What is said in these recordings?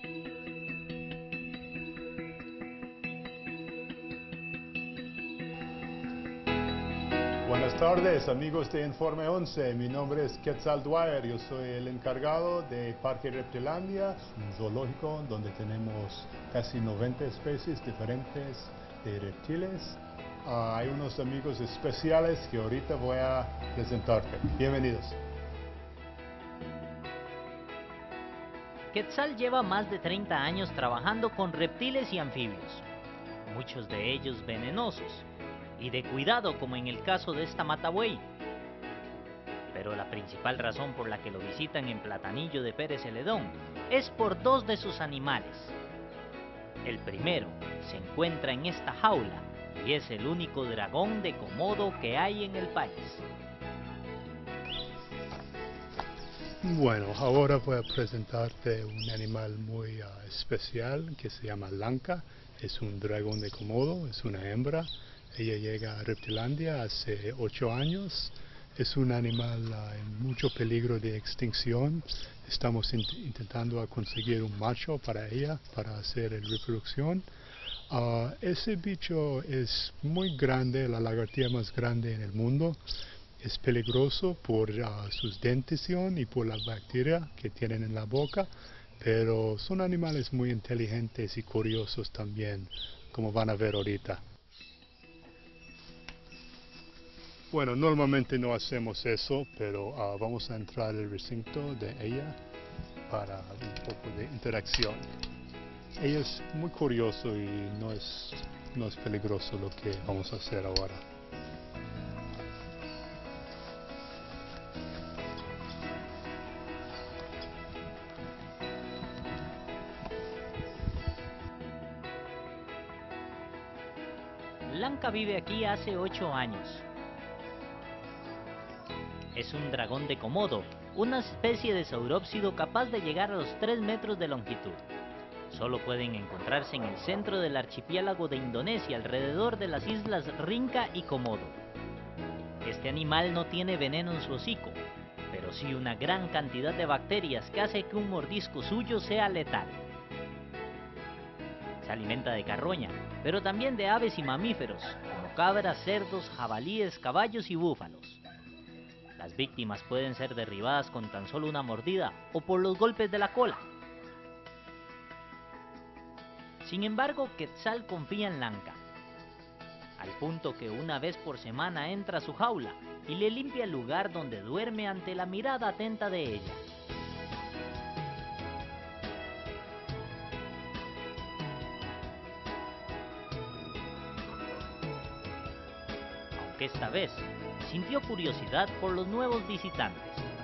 Buenas tardes, amigos de Informe 11. Mi nombre es Quetzal Dwyer. Yo soy el encargado de Parque Reptilandia, un zoológico donde tenemos casi 90 especies diferentes de reptiles. Hay unos amigos especiales que ahorita voy a presentarte. Bienvenidos. Quetzal lleva más de 30 años trabajando con reptiles y anfibios, muchos de ellos venenosos y de cuidado, como en el caso de esta matabuey. Pero la principal razón por la que lo visitan en Platanillo de Pérez Celedón es por dos de sus animales. El primero se encuentra en esta jaula y es el único dragón de Komodo que hay en el país. Bueno, ahora voy a presentarte un animal muy especial que se llama Lanka. Es un dragón de Komodo, es una hembra. Ella llega a Reptilandia hace 8 años. Es un animal en mucho peligro de extinción. Estamos intentando conseguir un macho para ella, para hacer la reproducción. Ese bicho es muy grande, la lagartija más grande en el mundo. Es peligroso por su dentición y por la bacteria que tienen en la boca, pero son animales muy inteligentes y curiosos también, como van a ver ahorita. Bueno, normalmente no hacemos eso, pero vamos a entrar al recinto de ella para un poco de interacción. Ella es muy curioso y no es peligroso lo que vamos a hacer ahora. Lanka vive aquí hace 8 años. Es un dragón de Komodo, una especie de saurópsido capaz de llegar a los 3 metros de longitud. Solo pueden encontrarse en el centro del archipiélago de Indonesia, alrededor de las islas Rinca y Komodo. Este animal no tiene veneno en su hocico, pero sí una gran cantidad de bacterias que hace que un mordisco suyo sea letal. Se alimenta de carroña, pero también de aves y mamíferos, como cabras, cerdos, jabalíes, caballos y búfalos. Las víctimas pueden ser derribadas con tan solo una mordida o por los golpes de la cola. Sin embargo, Quetzal confía en Lanka, al punto que una vez por semana entra a su jaula y le limpia el lugar donde duerme ante la mirada atenta de ella. Aunque esta vez sintió curiosidad por los nuevos visitantes.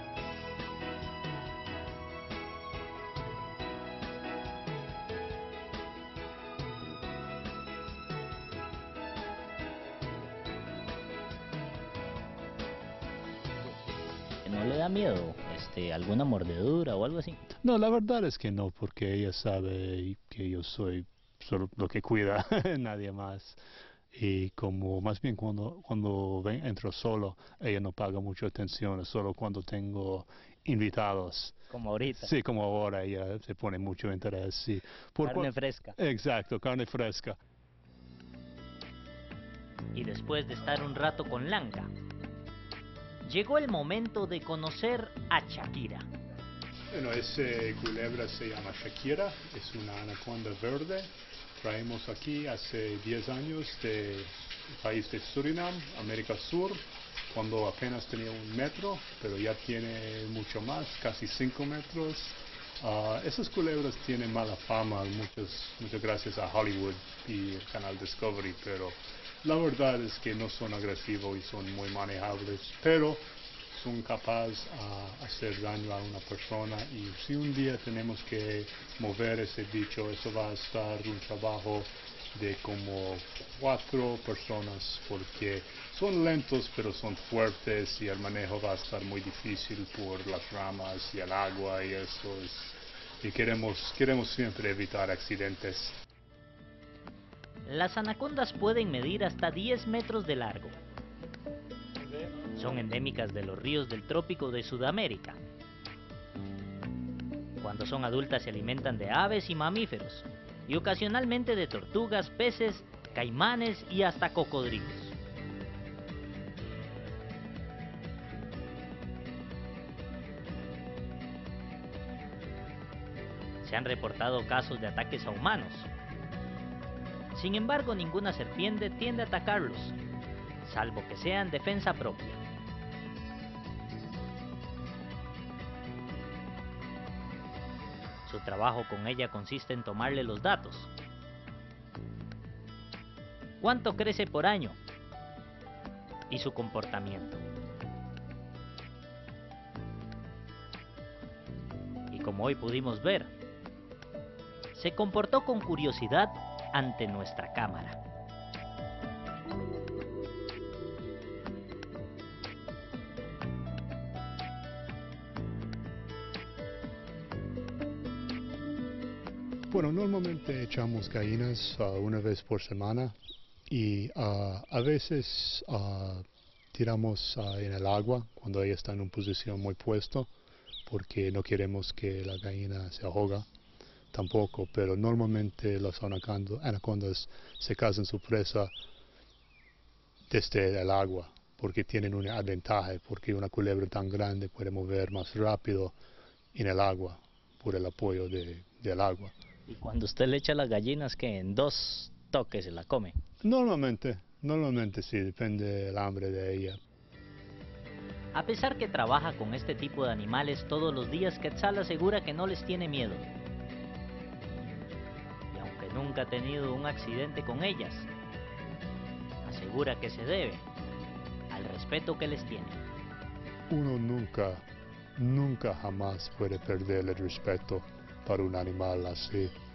¿No le da miedo alguna mordedura o algo así? No, la verdad es que no, porque ella sabe que yo soy solo lo que cuida, nadie más. Y como más bien cuando entro solo, ella no paga mucha atención, es solo cuando tengo invitados. Como ahorita. Sí, como ahora ella se pone mucho interés. Sí. Carne fresca. Exacto, carne fresca. Y después de estar un rato con Lanka, llegó el momento de conocer a Shakira. Bueno, esa culebra se llama Shakira, es una anaconda verde. Traemos aquí hace 10 años del país de Surinam, América Sur, cuando apenas tenía 1 metro, pero ya tiene mucho más, casi 5 metros. Esas culebras tienen mala fama, muchas gracias a Hollywood y el canal Discovery, pero la verdad es que no son agresivos y son muy manejables, pero son capaces de hacer daño a una persona, y si un día tenemos que mover ese bicho, eso va a estar un trabajo de como 4 personas, porque son lentos pero son fuertes y el manejo va a estar muy difícil por las ramas y el agua y eso y queremos siempre evitar accidentes. Las anacondas pueden medir hasta 10 metros de largo. Son endémicas de los ríos del trópico de Sudamérica. Cuando son adultas se alimentan de aves y mamíferos, y ocasionalmente de tortugas, peces, caimanes y hasta cocodrilos. Se han reportado casos de ataques a humanos. Sin embargo, ninguna serpiente tiende a atacarlos, salvo que sea en defensa propia. Su trabajo con ella consiste en tomarle los datos. ¿Cuánto crece por año? Y su comportamiento. Y como hoy pudimos ver, se comportó con curiosidad ante nuestra cámara. Bueno, normalmente echamos gallinas una vez por semana y a veces tiramos en el agua cuando ella está en una posición muy puesta porque no queremos que la gallina se ahoga tampoco, pero normalmente los anacondas se cazan su presa desde el agua porque tienen una ventaja, porque una culebra tan grande puede mover más rápido en el agua por el apoyo del agua. Y cuando usted le echa las gallinas, que en 2 toques se la come. Normalmente sí, depende del hambre de ella. A pesar que trabaja con este tipo de animales todos los días, Quetzal asegura que no les tiene miedo. Y aunque nunca ha tenido un accidente con ellas, asegura que se debe al respeto que les tiene. Uno nunca jamás puede perder el respeto para un animal así.